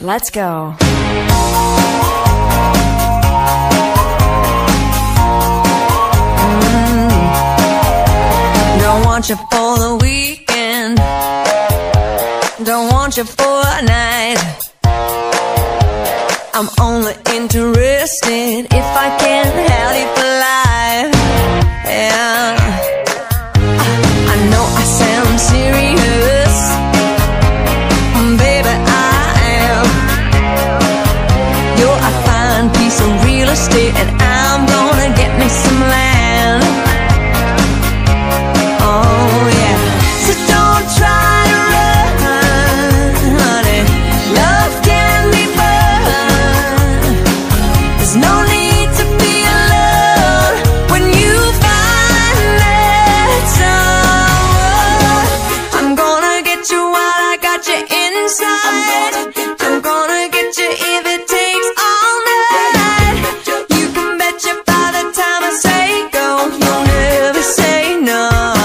Let's go. Don't want you for the weekend, don't want you for a night. I'm only interested if I can have you for life. Yeah, I know I sound serious, baby, I am. You're a fine piece of real estate, and I'm gonna get me some land. Oh yeah, so don't try to run, honey. Love can be fun. There's no need to be alone when you find that someone. I'm gonna get you while I got you inside. I'm gonna get you if it takes all night. You can bet you by the time I say go, you'll never say no.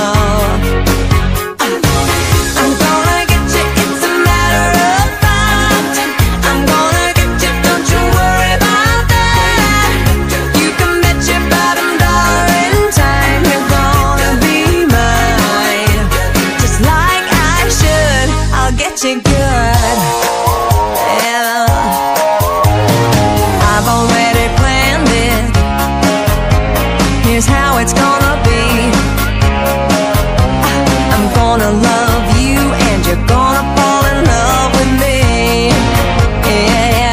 I'm gonna get you, it's a matter of fact. I'm gonna get you, don't you worry about that. You can bet your bottom dollar in time you're gonna be mine. Just like I should, I'll get you good. Yeah, I've already planned it. Here's how it's gonna be. I'm gonna love you and you're gonna fall in love with me. Yeah,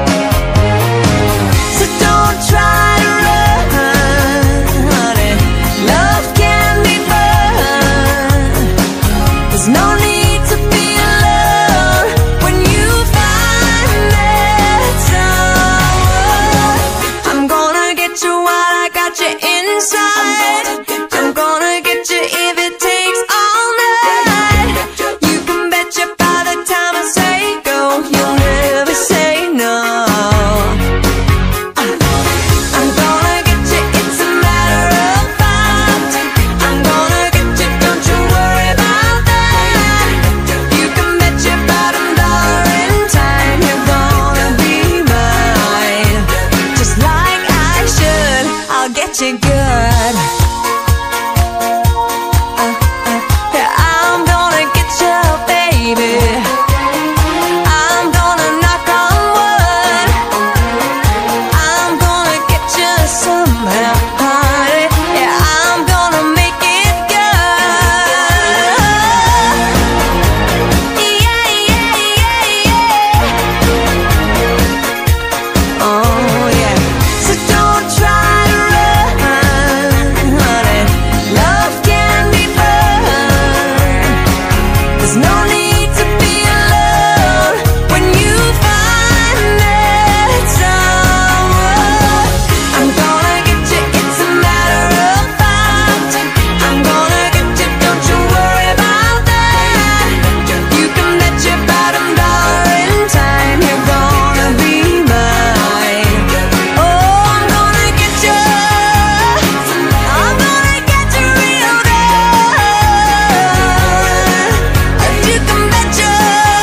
so don't try to run, honey. Love can be fun. There's no need to be alone when you find that someone. I'm gonna get you while I got you inside. I'm gonna get you if it takes all night. You can bet you by the time I say go, you'll never say no. I'm gonna get you, it's a matter of fact. I'm gonna get you, don't you worry about that. You can bet your bottom dollar in time you're gonna be mine. Just like I should, I'll get you good. Yeah, I'm gonna get you, baby. I'm gonna knock on wood. I'm gonna get you somehow, honey. Yeah, I'm gonna make it good. Yeah, yeah, yeah, yeah. Oh yeah, so don't try to run, honey. Love can be fun. There's no need to be alone when you find that someone. I'm gonna get you, it's a matter of fact. I'm gonna get you, don't you worry about that. You can bet your bottom dollar in time you're gonna be mine. Oh, I'm gonna get you, I'm gonna get you real good. You can bet you,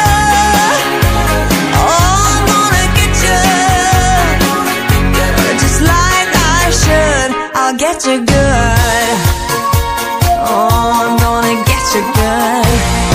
oh, I'm gonna get you, just like I should, I'll get you good. Oh, I'm gonna get you good.